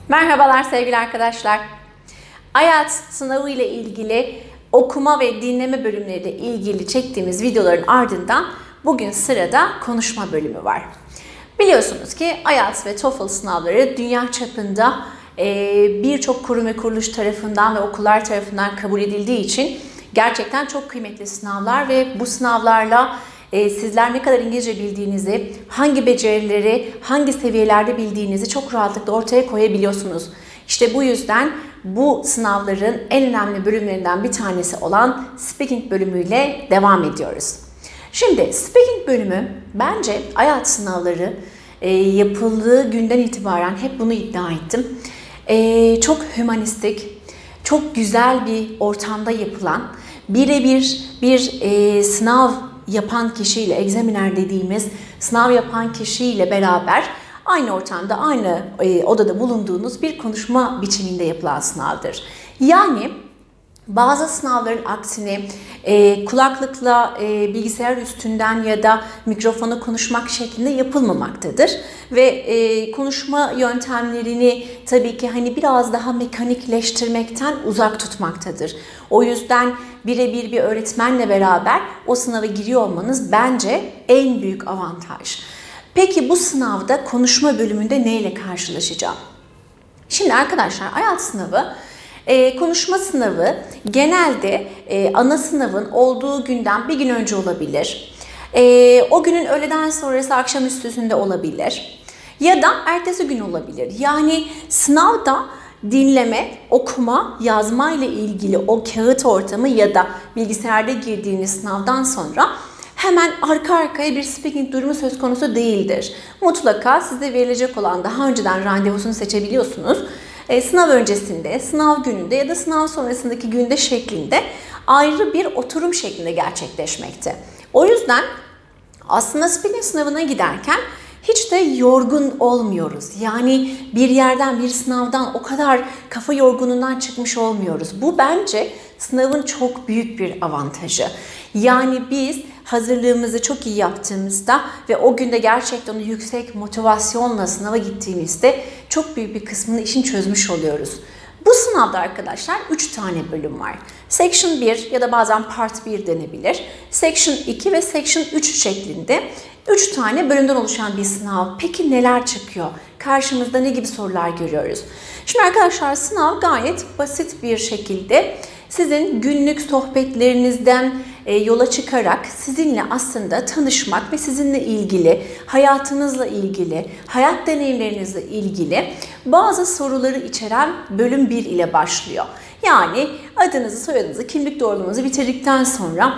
Merhabalar sevgili arkadaşlar. IELTS sınavı ile ilgili okuma ve dinleme bölümleriyle ilgili çektiğimiz videoların ardından bugün sırada konuşma bölümü var. Biliyorsunuz ki IELTS ve TOEFL sınavları dünya çapında birçok kurum ve kuruluş tarafından ve okullar tarafından kabul edildiği için gerçekten çok kıymetli sınavlar ve bu sınavlarla sizler ne kadar İngilizce bildiğinizi, hangi becerileri, hangi seviyelerde bildiğinizi çok rahatlıkla ortaya koyabiliyorsunuz. İşte bu yüzden bu sınavların en önemli bölümlerinden bir tanesi olan Speaking bölümüyle devam ediyoruz. Şimdi Speaking bölümü bence IELTS sınavları yapıldığı günden itibaren hep bunu iddia ettim. Çok hümanistik, çok güzel bir ortamda yapılan, birebir bir sınav yapan kişiyle, examiner dediğimiz sınav yapan kişiyle beraber aynı ortamda, aynı odada bulunduğunuz bir konuşma biçiminde yapılan sınavdır. Yani bazı sınavların aksine kulaklıkla bilgisayar üstünden ya da mikrofona konuşmak şeklinde yapılmamaktadır. Ve konuşma yöntemlerini tabii ki biraz daha mekanikleştirmekten uzak tutmaktadır. O yüzden birebir bir öğretmenle beraber o sınava giriyor olmanız bence en büyük avantaj. Peki bu sınavda konuşma bölümünde neyle karşılaşacağım? Şimdi arkadaşlar IELTS sınavı konuşma sınavı genelde ana sınavın olduğu günden bir gün önce olabilir. O günün öğleden sonrası akşamüstüsünde olabilir. Ya da ertesi gün olabilir. Yani sınavda dinleme, okuma, yazma ile ilgili o kağıt ortamı ya da bilgisayarda girdiğiniz sınavdan sonra hemen arka arkaya bir speaking durumu söz konusu değildir. Mutlaka size verilecek olan daha önceden randevusunu seçebiliyorsunuz. Sınav öncesinde, sınav gününde ya da sınav sonrasındaki günde şeklinde ayrı bir oturum şeklinde gerçekleşmekte. O yüzden aslında speaking sınavına giderken hiç de yorgun olmuyoruz. Yani bir yerden, bir sınavdan o kadar kafa yorgunluğundan çıkmış olmuyoruz. Bu bence sınavın çok büyük bir avantajı. Yani biz hazırlığımızı çok iyi yaptığımızda ve o günde gerçekten yüksek motivasyonla sınava gittiğimizde çok büyük bir kısmını işin çözmüş oluyoruz. Bu sınavda arkadaşlar 3 tane bölüm var. Section 1 ya da bazen Part 1 denebilir. Section 2 ve Section 3 şeklinde 3 tane bölümden oluşan bir sınav. Peki neler çıkıyor? Karşımızda ne gibi sorular görüyoruz? Şimdi arkadaşlar sınav gayet basit bir şekilde sizin günlük sohbetlerinizden yola çıkarak sizinle aslında tanışmak ve sizinle ilgili, hayatınızla ilgili, hayat deneyimlerinizle ilgili bazı soruları içeren bölüm 1 ile başlıyor. Yani adınızı, soyadınızı, kimlik doğrulamanızı bitirdikten sonra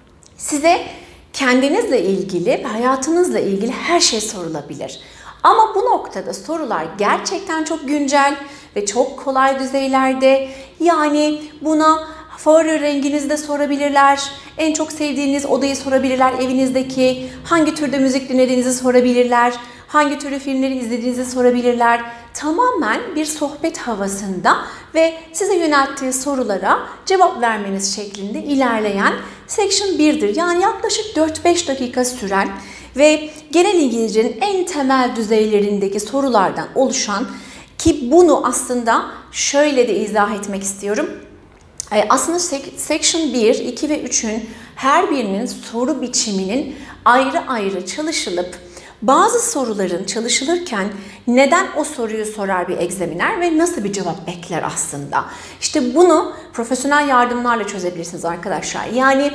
size kendinizle ilgili, hayatınızla ilgili her şey sorulabilir. Ama bu noktada sorular gerçekten çok güncel ve çok kolay düzeylerde. Yani buna favori renginizi de sorabilirler, en çok sevdiğiniz odayı sorabilirler, evinizdeki hangi türde müzik dinlediğinizi sorabilirler, hangi türlü filmleri izlediğinizi sorabilirler. Tamamen bir sohbet havasında ve size yönelttiği sorulara cevap vermeniz şeklinde ilerleyen Section 1'dir. Yani yaklaşık 4-5 dakika süren ve genel İngilizcenin en temel düzeylerindeki sorulardan oluşan, ki bunu aslında şöyle de izah etmek istiyorum. Aslında Section 1, 2 ve 3'ün her birinin soru biçiminin ayrı ayrı çalışılıp bazı soruların çalışılırken neden o soruyu sorar bir egzaminer ve nasıl bir cevap bekler aslında. İşte bunu profesyonel yardımlarla çözebilirsiniz arkadaşlar. Yani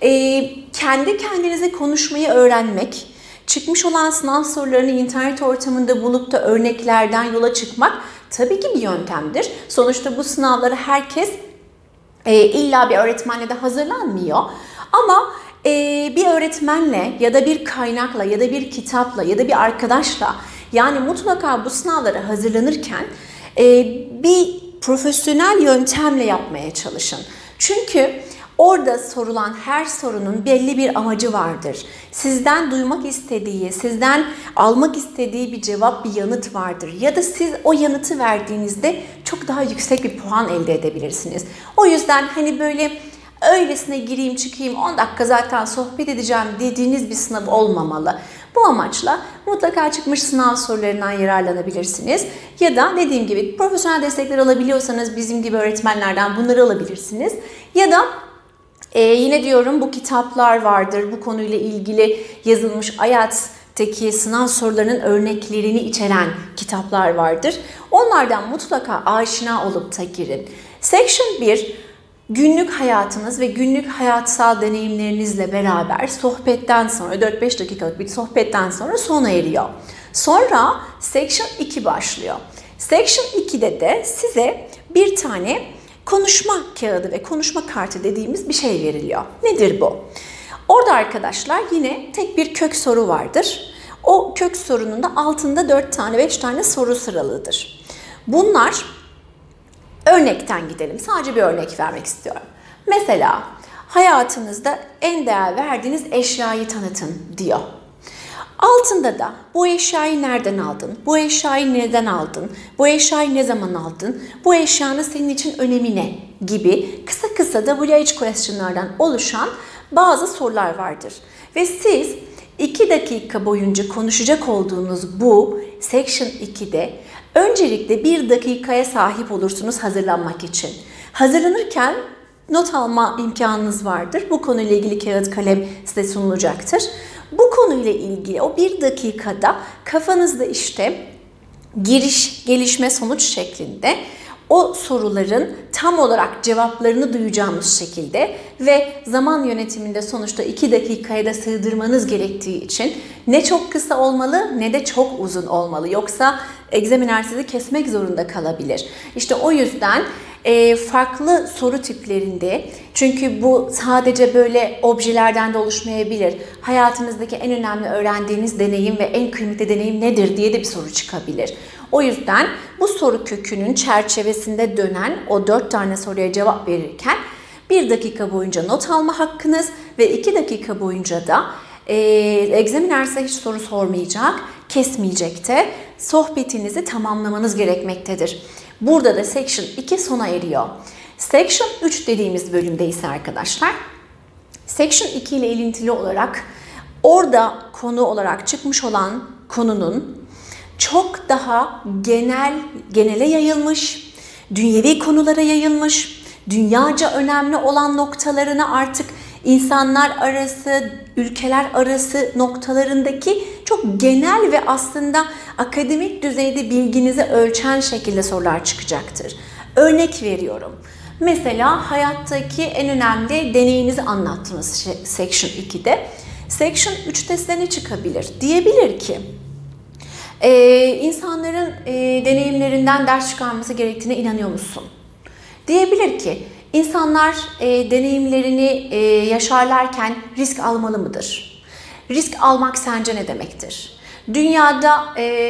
kendi kendinize konuşmayı öğrenmek, çıkmış olan sınav sorularını internet ortamında bulup da örneklerden yola çıkmak tabii ki bir yöntemdir. Sonuçta bu sınavları herkes illa bir öğretmenle de hazırlanmıyor. Ama bir öğretmenle ya da bir kaynakla ya da bir kitapla ya da bir arkadaşla, yani mutlaka bu sınavlara hazırlanırken bir profesyonel yöntemle yapmaya çalışın. Çünkü orada sorulan her sorunun belli bir amacı vardır. Sizden duymak istediği, sizden almak istediği bir cevap, bir yanıt vardır. Ya da siz o yanıtı verdiğinizde çok daha yüksek bir puan elde edebilirsiniz. O yüzden böyle öylesine gireyim çıkayım 10 dakika zaten sohbet edeceğim dediğiniz bir sınav olmamalı. Bu amaçla mutlaka çıkmış sınav sorularından yararlanabilirsiniz. Ya da dediğim gibi profesyonel destekler alabiliyorsanız bizim gibi öğretmenlerden bunları alabilirsiniz. Ya da yine diyorum bu kitaplar vardır. Bu konuyla ilgili yazılmış IELTS'teki sınav sorularının örneklerini içeren kitaplar vardır. Onlardan mutlaka aşina olup da girin. Section 1 günlük hayatınız ve günlük hayatsal deneyimlerinizle beraber sohbetten sonra 4-5 dakikalık bir sohbetten sonra sona eriyor. Sonra Section 2 başlıyor. Section 2'de de size bir tane konuşma kağıdı ve konuşma kartı dediğimiz bir şey veriliyor. Nedir bu? Orada arkadaşlar yine tek bir kök soru vardır. O kök sorunun da altında 4 tane 5 tane soru sıralıdır. Bunlar örnekten gidelim. Sadece bir örnek vermek istiyorum. Mesela hayatınızda en değer verdiğiniz eşyayı tanıtın diyor. Altında da bu eşyayı nereden aldın? Bu eşyayı neden aldın? Bu eşyayı ne zaman aldın? Bu eşyanın senin için önemi ne? Gibi kısa kısa WH question'lardan oluşan bazı sorular vardır. Ve siz 2 dakika boyunca konuşacak olduğunuz bu Section 2'de öncelikle 1 dakikaya sahip olursunuz hazırlanmak için. Hazırlanırken not alma imkanınız vardır. Bu konuyla ilgili kağıt kalem size sunulacaktır. Bu konuyla ilgili o 1 dakikada kafanızda işte giriş, gelişme, sonuç şeklinde o soruların tam olarak cevaplarını duyacağımız şekilde ve zaman yönetiminde sonuçta 2 dakikaya da sığdırmanız gerektiği için ne çok kısa olmalı ne de çok uzun olmalı. Yoksa egzaminer sizi kesmek zorunda kalabilir. İşte o yüzden farklı soru tiplerinde, çünkü bu sadece böyle objelerden de oluşmayabilir. Hayatınızdaki en önemli öğrendiğiniz deneyim ve en kıymetli deneyim nedir diye de bir soru çıkabilir. O yüzden bu soru kökünün çerçevesinde dönen o 4 tane soruya cevap verirken 1 dakika boyunca not alma hakkınız ve 2 dakika boyunca da egzaminer size hiç soru sormayacak, kesmeyecek de sohbetinizi tamamlamanız gerekmektedir. Burada da Section 2 sona eriyor. Section 3 dediğimiz bölümde ise arkadaşlar, Section 2 ile ilintili olarak orada konu olarak çıkmış olan konunun çok daha genele yayılmış, dünyevi konulara yayılmış, dünyaca önemli olan noktalarına artık insanlar arası, ülkeler arası noktalarındaki çok genel ve aslında akademik düzeyde bilginizi ölçen şekilde sorular çıkacaktır. Örnek veriyorum. Mesela hayattaki en önemli deneyinizi anlattınız Section 2'de. Section 3'te size ne çıkabilir? Diyebilir ki, insanların deneyimlerinden ders çıkarması gerektiğine inanıyor musun? Diyebilir ki, insanlar deneyimlerini yaşarlarken risk almalı mıdır? Risk almak sence ne demektir? Dünyada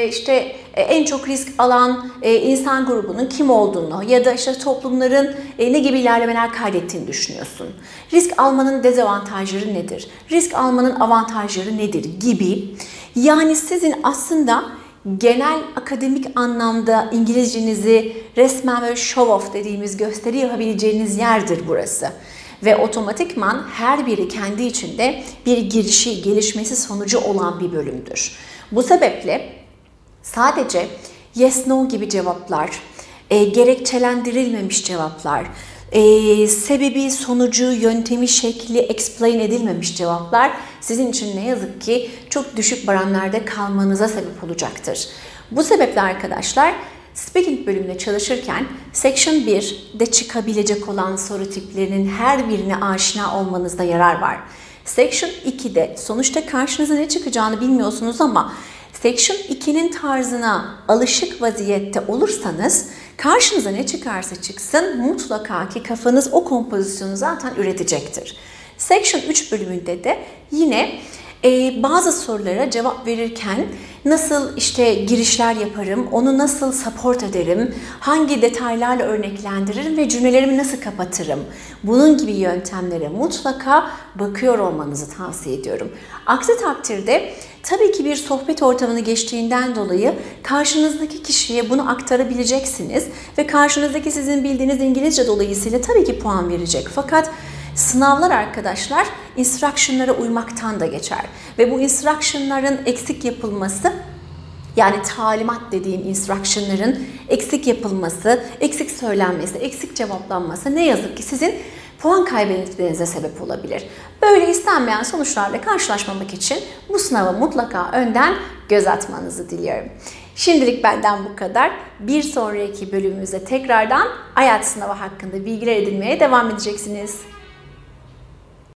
en çok risk alan insan grubunun kim olduğunu ya da işte toplumların ne gibi ilerlemeler kaydettiğini düşünüyorsun. Risk almanın dezavantajları nedir? Risk almanın avantajları nedir gibi. Yani sizin aslında genel akademik anlamda İngilizcenizi resmen böyle show off dediğimiz gösteri yapabileceğiniz yerdir burası. Ve otomatikman her biri kendi içinde bir girişi, gelişmesi sonucu olan bir bölümdür. Bu sebeple sadece yes no gibi cevaplar, gerekçelendirilmemiş cevaplar, sebebi, sonucu, yöntemi, şekli explain edilmemiş cevaplar sizin için ne yazık ki çok düşük baremlerde kalmanıza sebep olacaktır. Bu sebeple arkadaşlar speaking bölümünde çalışırken Section 1'de çıkabilecek olan soru tiplerinin her birine aşina olmanızda yarar var. Section 2'de sonuçta karşınıza ne çıkacağını bilmiyorsunuz ama Section 2'nin tarzına alışık vaziyette olursanız karşınıza ne çıkarsa çıksın mutlaka ki kafanız o kompozisyonu zaten üretecektir. Section 3 bölümünde de yine bazı sorulara cevap verirken nasıl girişler yaparım, onu nasıl support ederim, hangi detaylarla örneklendiririm ve cümlelerimi nasıl kapatırım. Bunun gibi yöntemlere mutlaka bakıyor olmanızı tavsiye ediyorum. Aksi takdirde tabii ki bir sohbet ortamını geçtiğinden dolayı karşınızdaki kişiye bunu aktarabileceksiniz ve karşınızdaki sizin bildiğiniz İngilizce dolayısıyla tabii ki puan verecek. Fakat Sınavlar arkadaşlar instruction'lara uymaktan da geçer. Ve bu instruction'ların eksik yapılması, yani talimat dediğim instruction'ların eksik yapılması, eksik söylenmesi, eksik cevaplanması ne yazık ki sizin puan kaybetmenize sebep olabilir. Böyle istenmeyen sonuçlarla karşılaşmamak için bu sınava mutlaka önden göz atmanızı diliyorum. Şimdilik benden bu kadar. Bir sonraki bölümümüzde tekrardan IELTS sınavı hakkında bilgiler edinmeye devam edeceksiniz.